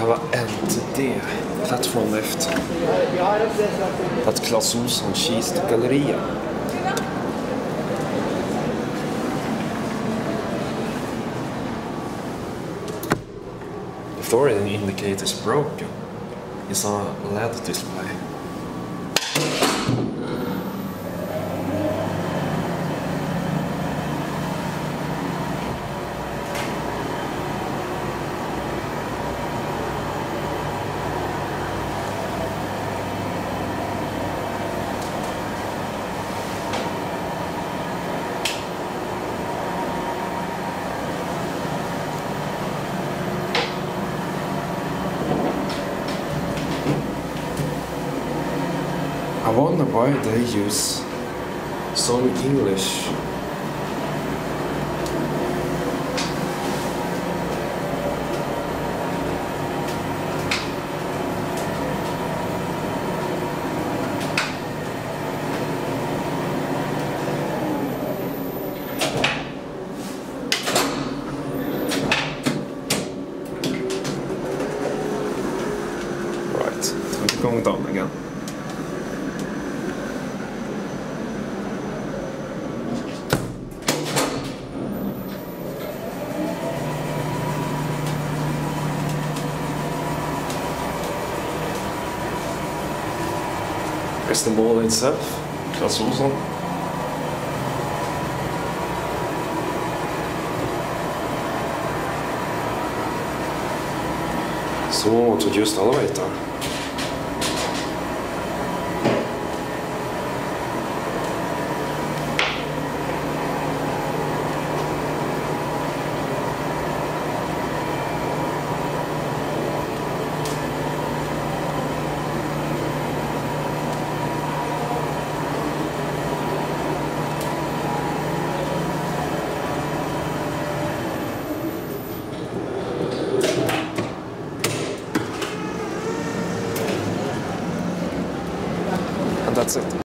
här var NTD, plattform efter. Att Clas Ohlson, Kista galleria. The fluorescent indicator is broken. It's on a LED display. I wonder why they use some English. Right, we're going down again. Here's the mall itself, Clas Ohlson. So, to just elevator. And that's it.